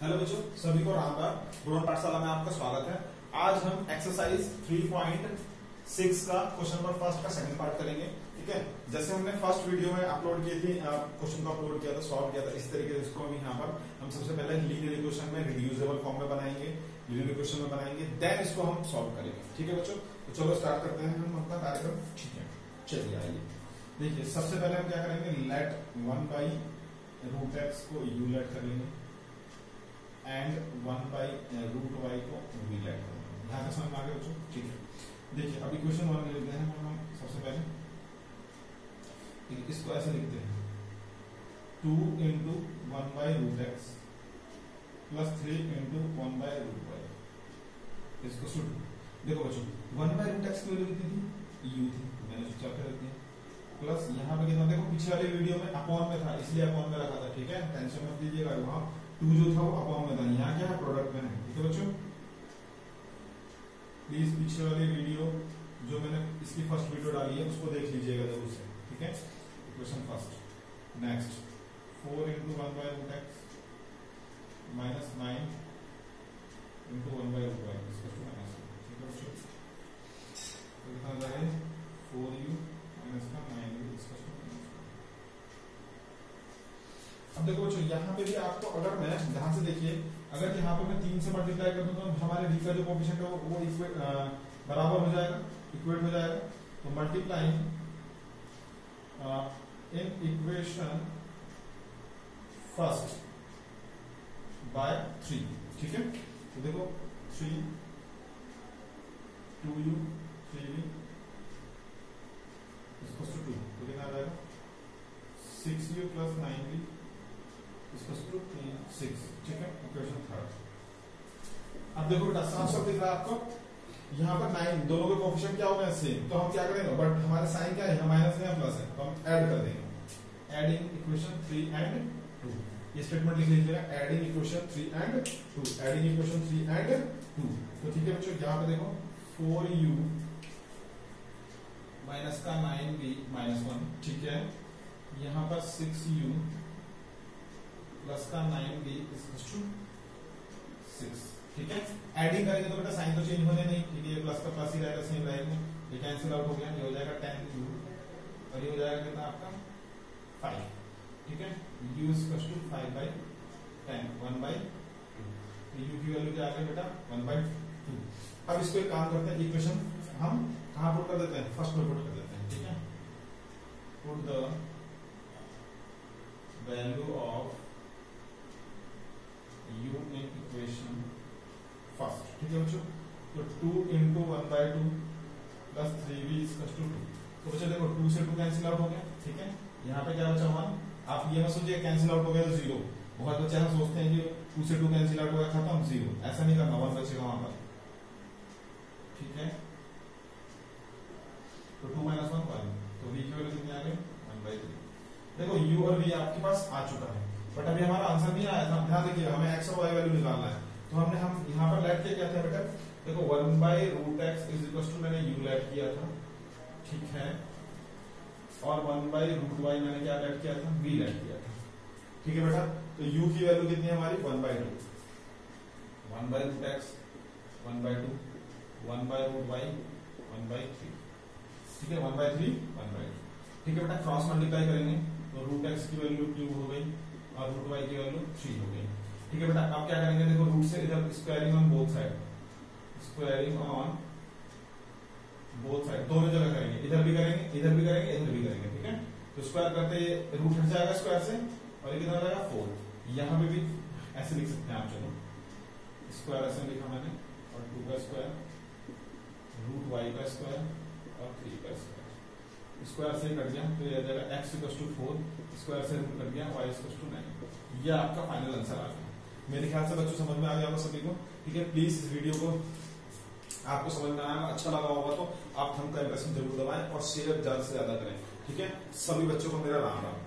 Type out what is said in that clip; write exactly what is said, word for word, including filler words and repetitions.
Hello बच्चों, सभी को राम राम। गुरुकुल पाठशाला में आपका स्वागत है। आज हम एक्सरसाइज थ्री पॉइंट सिक्स का क्वेश्चन नंबर फर्स्ट का सेकंड पार्ट करेंगे। ठीक है, जैसे हमने फर्स्ट वीडियो में अपलोड की थी, क्वेश्चन को अपलोड किया था, सॉल्व किया था, इस तरीके से इसको हम यहाँ पर हम सबसे पहले लीनियर इक्वेशन में रिड्यूसेबल फॉर्म में बनाएंगे, लीनियर इक्वेशन में बनाएंगे, देन इसको हम सॉल्व करेंगे। ठीक है बच्चों, तो चलो स्टार्ट करते हैं हम अपना कार्यक्रम। ठीक है, चलिए आइए देखिए, सबसे पहले हम क्या करेंगे, let one by root X को यू लेट कर लेंगे and one by root Y को वी लेट कर लेंगे। यहाँ तक समझ में आ गया बच्चों? ठीक है, देखिए अब इक्वेशन वन लिखते हैं हम सबसे पहले। इसको ऐसे लिखते हैं, two into one by root X plus three into one by root Y. इसको सुन, देखो बच्चों, वन बाई रूट एक्स की वैल्यू कितनी थी? यू थी, मैंने चुपचाप रख दिया। प्लस यहाँ पे कितना, देखो पिछले वाले वीडियो में अपॉन में था, इसलिए अपॉन में रखा था। ठीक है, टेंशन मत लीजिएगा, वहां टू जो था वो अपॉन में था, यहाँ क्या है, प्रोडक्ट में है। ठीक है बच्चों, प्लीज पिछले वाली वीडियो जो मैंने इसकी फर्स्ट वीडियो डाली है उसको देख लीजिएगा जरूर से। ठीक है, equation first. Next, four into one by root X minus nine into one by root Y इसको माइनस। ठीक है बच्चों, तो कितना आ जाएगा, फोर यू माइनस का नाइन यू इसका। अब देखो बच्चों, यहाँ पे भी आपको, अगर मैं ध्यान से देखिए, अगर यहाँ पे मैं तीन से मल्टीप्लाई कर दूं तो हमारे डी का जो कोएफिशिएंट है वो इक्वेट बराबर हो जाएगा, इक्वेट हो जाएगा। तो multiplying in equation first by three. ठीक है, तो देखो three two U three V इसको टू, तो कितना आ जाएगा, six U plus nine V two six. ठीक है, इक्वेशन थर्ड। अब देखो बेटा, साफ साफ दिख रहा है आपको, यहाँ पर नाइन, दोनों के कोएफिशिएंट क्या हो गए, सेम। तो हम क्या करेंगे, बट हमारे साइन क्या है, माइनस है प्लस है, तो हम ऐड कर देंगे। Adding equation three and two, ये स्टेटमेंट लिख लीजिएगा, adding equation three and two, adding equation three and two. तो ठीक है बच्चों, यहाँ पे देखो फोर यू माइनस का नाइन बी माइनस वन। ठीक है, यहाँ पर सिक्स यू प्लस का nine B equal to six. ठीक है, एडिंग करेंगे तो बेटा साइन तो चेंज होने नहीं। ठीक है, ये प्लस का प्लस ही रहेगा, सेम रहेगा, ये कैंसिल आउट हो गया, ये हो जाएगा टेन यू और ये हो जाएगा कितना आपका फाइव। ठीक है, u equal to five by ten, one by two. तो यू की वैल्यू क्या आ गई बेटा, वन बाई टू। अब इसको एक काम करते हैं, इक्वेशन हम कहां पुट कर देते हैं, फर्स्ट में पुट कर देते हैं। ठीक है, put the value of u in equation first। ठीक है बच्चों, तो two into one by two plus three v equal to two. तो बच्चों देखो, टू से टू कैंसिल आउट हो गया। ठीक है, यहाँ पे क्या बचा, वन। आप ये मत सोचिए कैंसिल आउट हो गया तो जीरो। बहुत बच्चे हम सोचते हैं कि टू से टू कैंसिल आउट हो गया खत्म, जीरो। ऐसा नहीं करना, वन बचेगा वहां पर। ठीक है, तो टू माइनस वन वन, तो वी की वैल्यू कितनी आ गई, वन बाई थ्री। देखो यू और वी आपके पास आ चुका है, बट अभी हमारा आंसर नहीं आया था। ध्यान देखिए, हमें एक्स और वाई वैल्यू निकालना है, तो हमने हम यहाँ पर लेट किया क्या था बेटा, देखो one by root x is equal to, मैंने यू लेट किया था। ठीक है, और वन बाई रूट वाई मैंने क्या लेट किया था, वी लेट किया था। ठीक है बेटा, तो यू की वैल्यू कितनी है हमारी, one by two, one by root x one by two, one by root y one by three. ठीक है, one by three one by two. ठीक है बेटा, क्रॉस मल्टीप्लाई करेंगे तो रूट एक्स की वैल्यू टू हो गई और रूट वाई की वैल्यू थ्री हो गई। ठीक है बेटा, अब क्या करेंगे, देखो रूट से इधर squaring on both side, squaring on both side, दोनों जगह करेंगे, इधर भी करेंगे, इधर भी करेंगे, इधर भी करेंगे। ठीक है, तो स्क्वायर करते रूट हट जाएगा स्क्वायर से, और ये कितना रहेगा, फोर। यहाँ पे भी ऐसे लिख सकते हैं आप, चलो स्क्वायर ऐसे लिखा मैंने, और टू का स्क्वायर, रूट वाई का स्क्वायर और थ्री का स्क्वायर। स्क्वायर से कट गया तो ये आ जाएगा x equal to four, square से रूट कट गया, वाई इक्वल टू नाइन। ये आपका फाइनल आंसर आ गया। मेरे ख्याल से बच्चों समझ में आ गया होगा सभी को। ठीक है, प्लीज इस वीडियो को आपको समझ में आया, अच्छा लगा होगा तो आप थंब का इंप्रेशन जरूर दबाएं और शेयर ज्यादा से ज्यादा करें। ठीक है, सभी बच्चों को मेरा राम राम।